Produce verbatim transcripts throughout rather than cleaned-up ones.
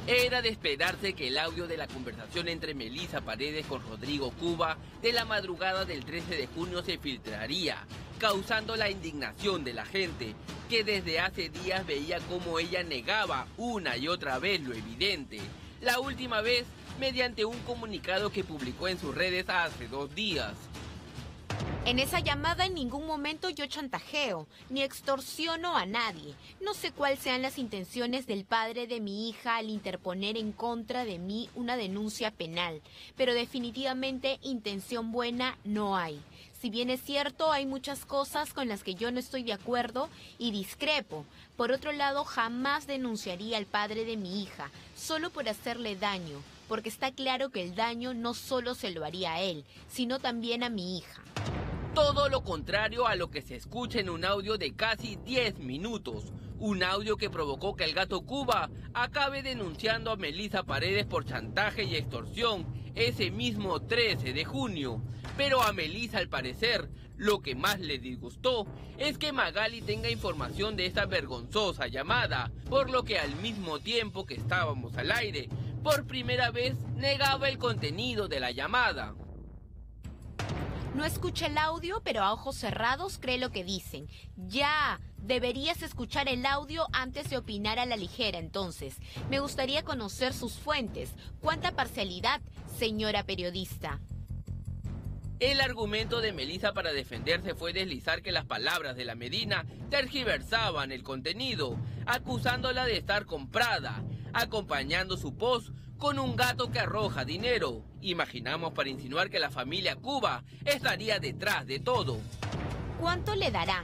Era de esperarse que el audio de la conversación entre Melissa Paredes con Rodrigo Cuba de la madrugada del trece de junio se filtraría, causando la indignación de la gente, que desde hace días veía cómo ella negaba una y otra vez lo evidente. La última vez mediante un comunicado que publicó en sus redes hace dos días. En esa llamada en ningún momento yo chantajeo, ni extorsiono a nadie. No sé cuáles sean las intenciones del padre de mi hija al interponer en contra de mí una denuncia penal, pero definitivamente intención buena no hay. Si bien es cierto, hay muchas cosas con las que yo no estoy de acuerdo y discrepo. Por otro lado, jamás denunciaría al padre de mi hija, solo por hacerle daño, porque está claro que el daño no solo se lo haría a él, sino también a mi hija. Todo lo contrario a lo que se escucha en un audio de casi diez minutos. Un audio que provocó que el gato Cuba acabe denunciando a Melissa Paredes por chantaje y extorsión ese mismo trece de junio. Pero a Melissa, al parecer, lo que más le disgustó es que Magali tenga información de esta vergonzosa llamada, por lo que al mismo tiempo que estábamos al aire, por primera vez negaba el contenido de la llamada. No escucha el audio, pero a ojos cerrados cree lo que dicen. Ya, deberías escuchar el audio antes de opinar a la ligera, entonces. Me gustaría conocer sus fuentes. ¿Cuánta parcialidad, señora periodista? El argumento de Melissa para defenderse fue deslizar que las palabras de la Medina tergiversaban el contenido, acusándola de estar comprada, acompañando su post con un gato que arroja dinero. Imaginamos para insinuar que la familia Cuba estaría detrás de todo. ¿Cuánto le darán?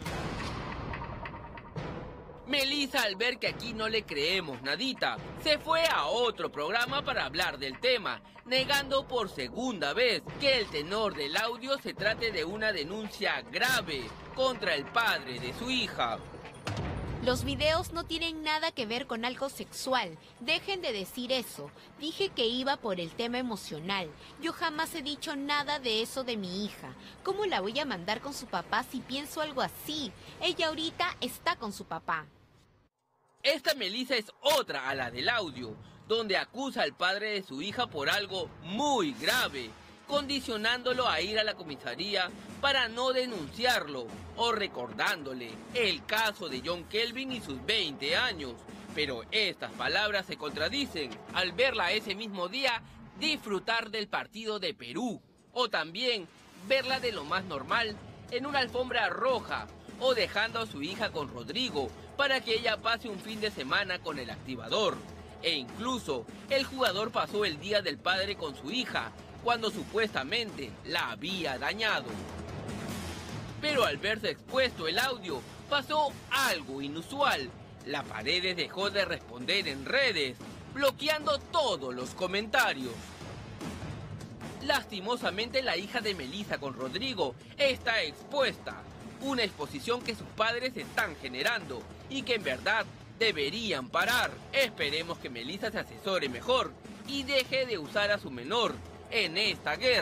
Melissa, al ver que aquí no le creemos nadita, se fue a otro programa para hablar del tema, negando por segunda vez que el tenor del audio se trate de una denuncia grave contra el padre de su hija. Los videos no tienen nada que ver con algo sexual. Dejen de decir eso. Dije que iba por el tema emocional. Yo jamás he dicho nada de eso de mi hija. ¿Cómo la voy a mandar con su papá si pienso algo así? Ella ahorita está con su papá. Esta Melissa es otra a la del audio, donde acusa al padre de su hija por algo muy grave, condicionándolo a ir a la comisaría para no denunciarlo, o recordándole el caso de John Kelvin y sus veinte años. Pero estas palabras se contradicen al verla ese mismo día disfrutar del partido de Perú, o también verla de lo más normal en una alfombra roja, o dejando a su hija con Rodrigo para que ella pase un fin de semana con el activador. E incluso el jugador pasó el día del padre con su hija, cuando supuestamente la había dañado. Pero al verse expuesto el audio, pasó algo inusual. La Paredes dejó de responder en redes, bloqueando todos los comentarios. Lastimosamente, la hija de Melissa con Rodrigo está expuesta. Una exposición que sus padres están generando y que en verdad deberían parar. Esperemos que Melissa se asesore mejor y deje de usar a su menor en esta guerra.